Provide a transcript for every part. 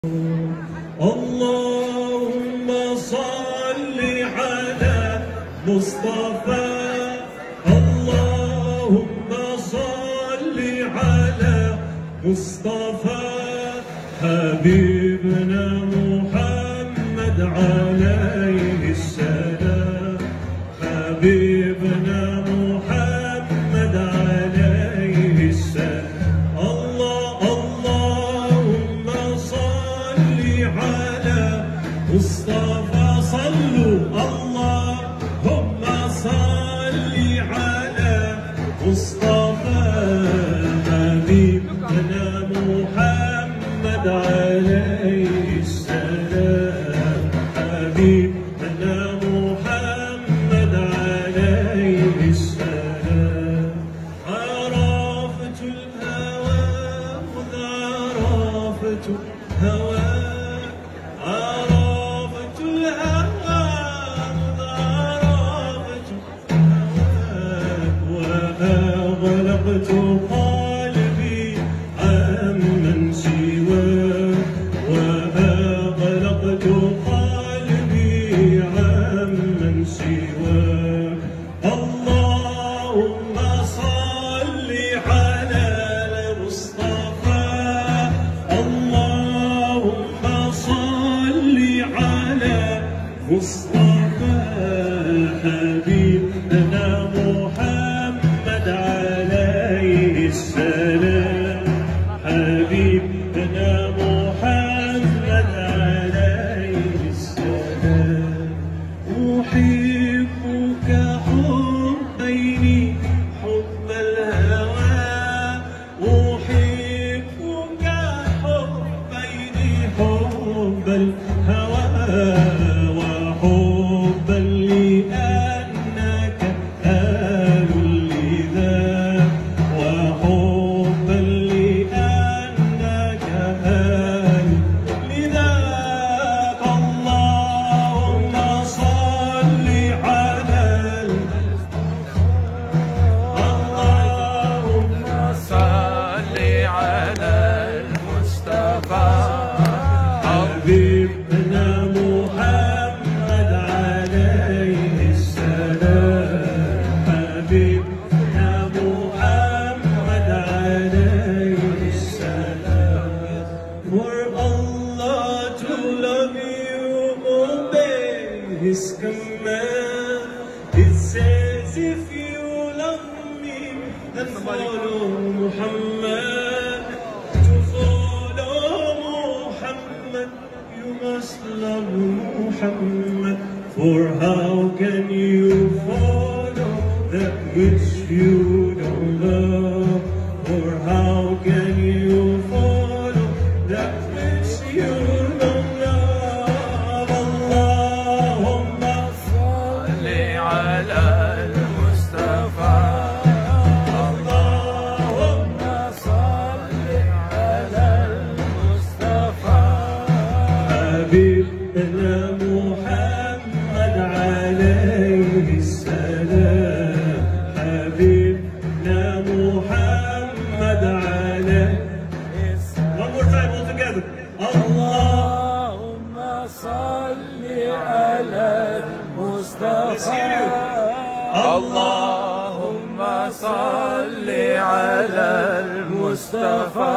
اللهم صل على مصطفى. اللهم صل على مصطفى حبيبنا محمد عليه السلام. حبيبنا محمد عليه السلام. اللهم صل على مصطفى. صلوا. اللهم صل على مصطفى حبيبنا محمد عليه السلام. حبيبنا محمد عليه السلام. عرفت الهوى خذ عرفت الهوى. عرفت الهوى خذ عرفت هواك. وأغلقت قلبي عمن سواك. وأغلقت قلبي عمن سواك. اللهم صل على المصطفى. اللهم صل على مصطفى حبيبنا محمد عليه السلام. حبيبنا محمد عليه السلام. أحبك حبين حب الهوى. أحبك حبين حب الهوى. وحبا لأنك آل لذاك. وحبا لأنك آل لذاك. اللهم صل على اللهم صل على المصطفى حبيبنا محمد عليه السلام. حبيبنا محمد عليه السلام. For Allah to love you, obey His command. It says if you love me, then follow Muhammad. To follow Muhammad, you must love Muhammad. For how can you follow that which you don't love? For how can you follow that which you don't love? Allahumma صل على المصطفى. اللهم صل على المصطفى حبيبنا محمد عليه السلام. حبيبنا محمد عليه السلام. One more time all together. اللهم صل على المصطفى. اللهم صل على المصطفى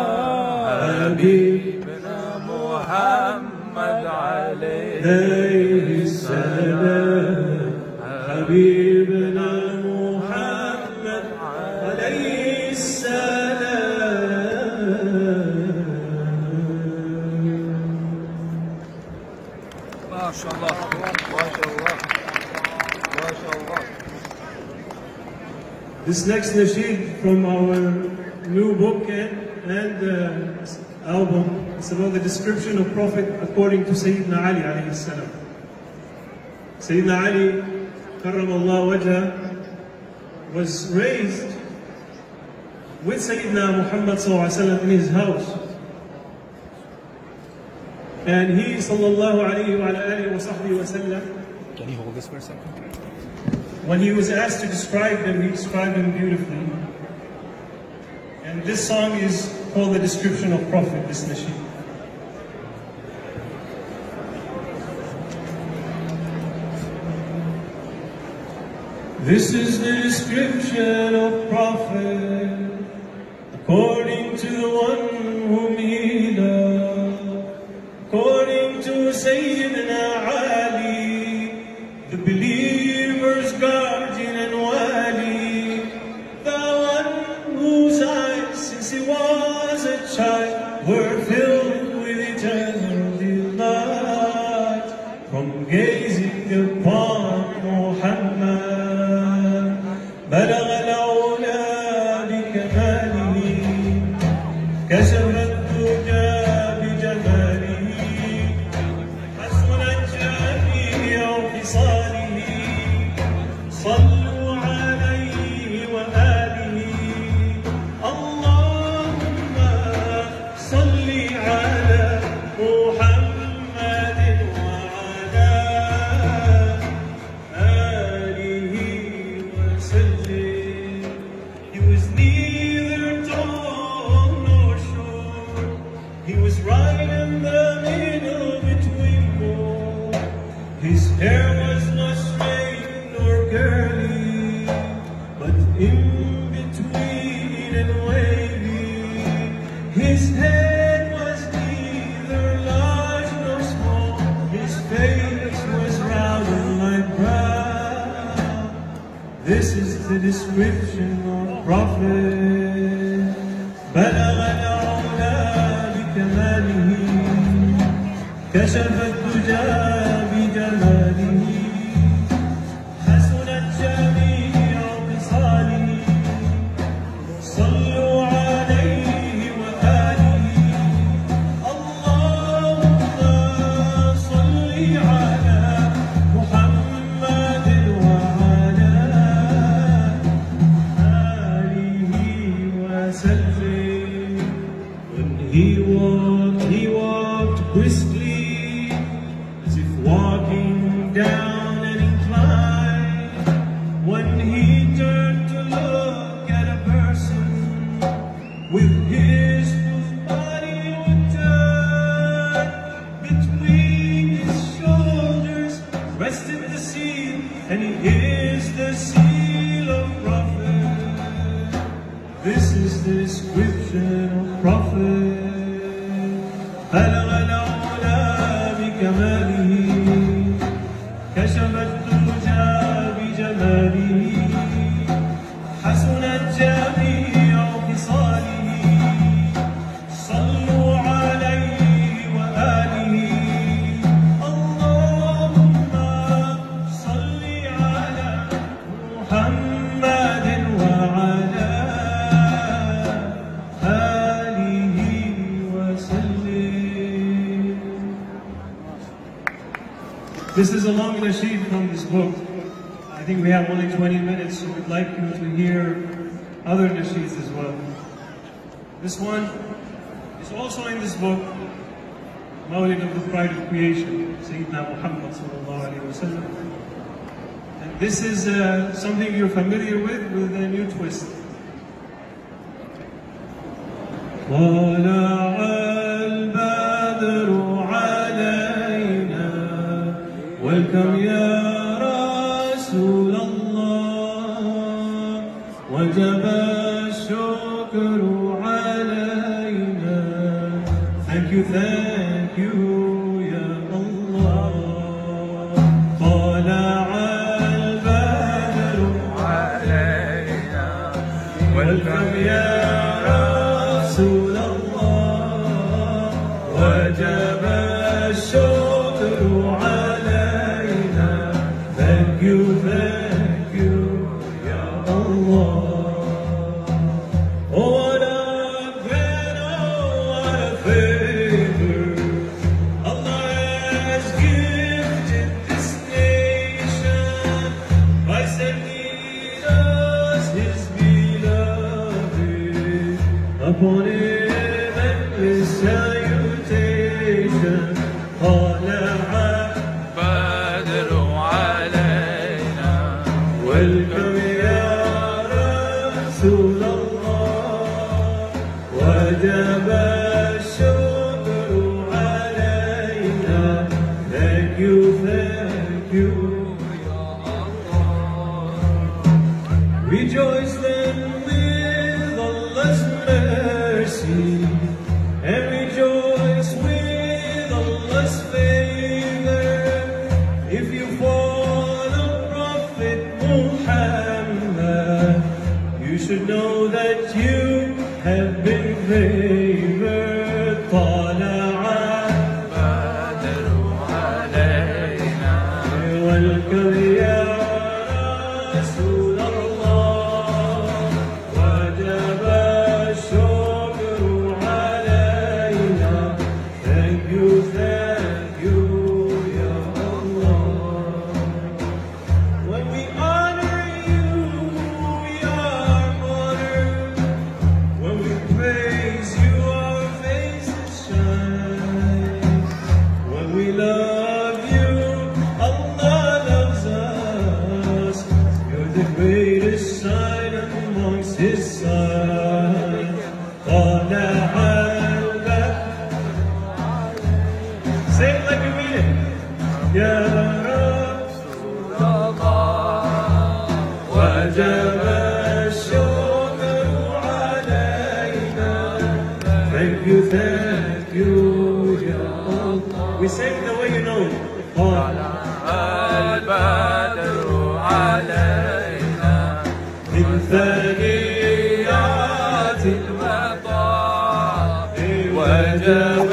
حبيبنا محمد عليه السلام. حبيبنا محمد عليه السلام. ما شاء الله ما شاء الله ما شاء الله. This next nasheed from our new book and album is about the description of Prophet according to Sayyidina Ali alayhi salam. Sayyidina Ali karramallah wajha was raised with Sayyidina Muhammad sallallahu alaihi wasallam in his house. And he sallallahu alayhi wa alihi wa sahbihi wa sallam, Can you hold this for a second? when he was asked to describe them, he described them beautifully. And this song is called the description of Prophet, this nasheed. This is the description of Prophet according to the one whom he loved, according to Sayyidina Ali, the believer's guardian and wali, the one whose eyes since he was a child were filled with eternal delight from gazing upon Muhammad. بلغ العلا بكماله كشف الدجى بجماله حسنت جميع خصاله صلوا عليه وآله اللهم صل على محمد وعلى آله وسلم. He was neither tall nor short, he was right in the middle between both. His hair was not straight nor curly, but in between and wavy. His head was neither large nor small, his face was round and like brown. This is the description of Prophet. بلغ العلا بكماله كشف الدجى بجماله حسنت جميع خصاله صلوا عليه وآله اللهم صل على محمد وعلى آله وسلم. When he walked briskly, as if walking down an incline. When he turned to look at a person, with his body would turn. Between his shoulders rested the seal, and he is the seal of Prophet. This is the description of Prophet. بلغ العلا بكماله كشف الدجى بجماله حسنت جميع خصاله صلوا عليه وآله اللهم صل على محمد وعلى آله وسلم. This is a long nasheed from this book. I think we have only 20 minutes, so we'd like you to hear other nasheeds as well. This one is also in this book, Mawlid of the Pride of Creation, Sayyidina Muhammad sallallahu alayhi wa sallam. And this is something you're familiar with a new twist. طلع البدر علينا Welcome يا رسول الله وجب الشكر علينا. Thank you يا الله. طلع البدر علينا Welcome يا رسول الله وجب الشكر علينا. Thank you يا الله. Oh, what a great, oh, what a favor Allah has gifted this nation by sending us His beloved. Upon him endless salutation. طلع بدر علينا Welcome يا رسول الله وجب الشكر علينا. Thank you يا الله. you, thank you, Ya Allah. When we honor you, we are honored. When we praise you, our faces shine. When we love you, Allah loves us. You're the greatest sign amongst His signs. Say it like you mean it. Ya Rasulallah, wajab ash-shukru alaina. Thank you, Ya Allah. We say it the way you know it. البدر علينا من ثنيات الوطن وجب